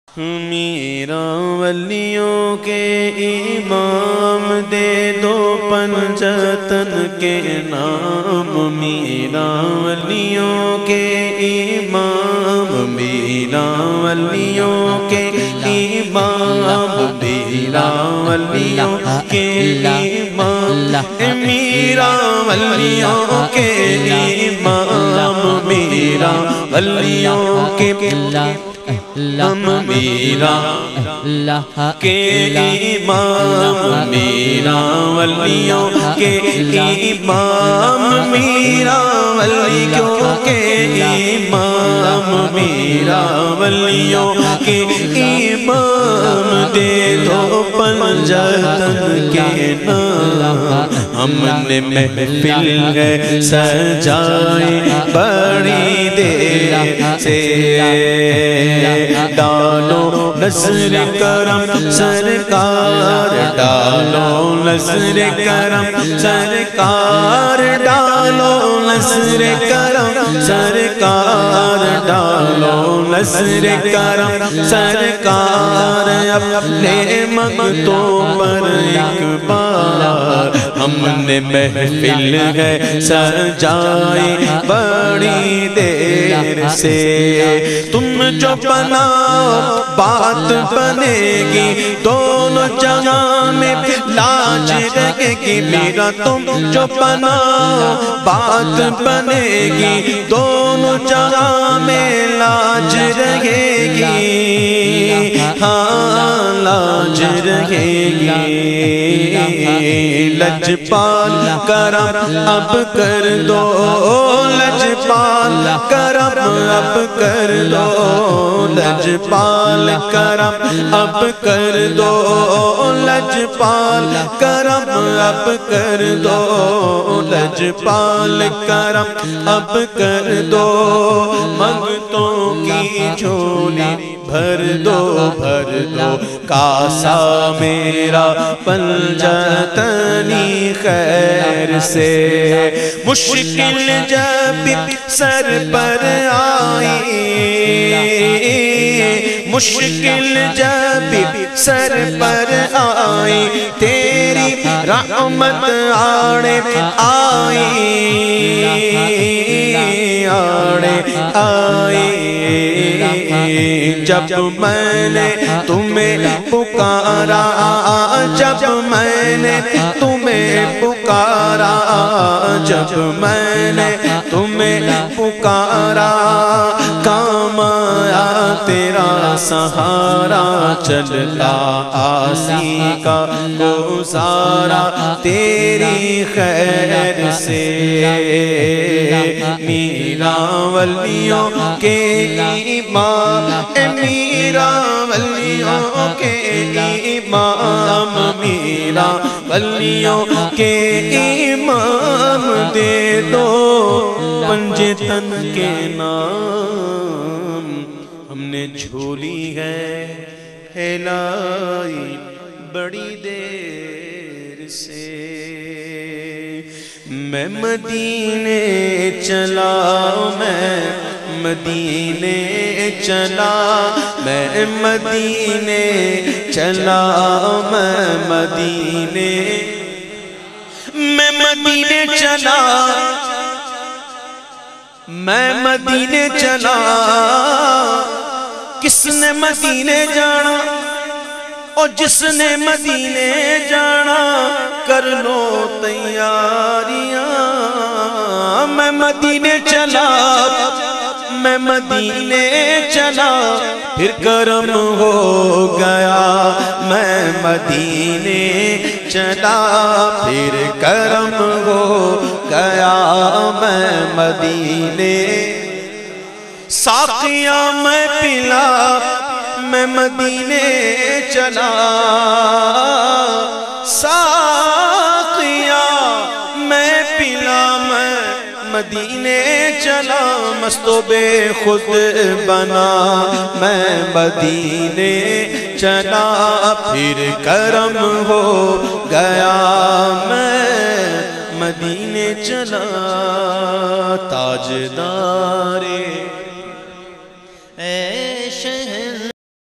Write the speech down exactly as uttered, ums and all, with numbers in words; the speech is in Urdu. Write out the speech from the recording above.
میرا ولیوں کے امام دے دو پنجتن کے نام، میرا ولیوں کے امام، میرا ولیوں کے امام، میرا ولیوں کے امام، میرا ولیوں کے امام، میرا ولیوں کے ہم میرا کے امام، میرا ولیوں کے امام، میرا ولیوں کے امام، میرا ولیوں کے امام دے دو پنجتن کے نام۔ ہم نے محفل ہے سجائی بڑی دیر سے، ڈالو نظر کرم سرکار، ڈالو نظر کرم سرکار، ڈالو نظر کرم سرکار، ڈالو نظر کرم سرکار، اپنے منگتوں پر ایک بار۔ ہم نے محفل ہے سجائی بڑی دیر سے، تم جو بناؤ بات بنے گی، دونوں جہاں میں لاج رہے گی۔ میرا تم جو بناؤ بات بنے گی، دونوں جہاں میں لاج رہے گی، ہاں لاج رہے گی۔ لجپال کرم اب کر دو، لجپال کرم اب کر دو، لجپال کرم اب کر دو، لجپال کرم اب کر دو، لجپال کرم اب کر دو۔ منگتوں کی جھولی بھر دو، بھر دو، کاسا میرا پنجتنی خیر سے۔ مشکل جب سر پر آئی، مشکل جب سر پر آئی، تیری رحمت آڑے آئی، آڑے آئی۔ جب میں نے تمہیں پکارا، جب میں نے تمہیں پکارا، جب میں نے تمہیں پکارا، کام آیا تیرا سہارا، چلتا آسی کا گزارا تیری خیر سے۔ میرا ولیوں کے امام، میرا ولیوں کے امام، میرا ولیوں کے امام دے دو پنجتن کے نام۔ ہم نے جھولی ہے پھیلائی بڑی دیر سے، میں مدینے چلا، میں مدینے چلا، میں مدینے چلا، میں مدینے میں مدینے چلا، میں مدینے چلا۔ کس نے مدینے جانا، اور جس نے مدینے جانا، کر لو تیاریاں۔ میں مدینے چلا، میں مدینے چلا، پھر کرم ہو گیا۔ میں مدینے چلا، پھر کرم ہو گیا۔ میں مدینے ساقیاں میں پلا، میں مدینے چلا، ساقیاں میں پلا، میں مدینے چلا۔ مست و بے خود بنا، میں مدینے چلا، پھر کرم ہو گیا۔ میں مدینے چلا، تاجدار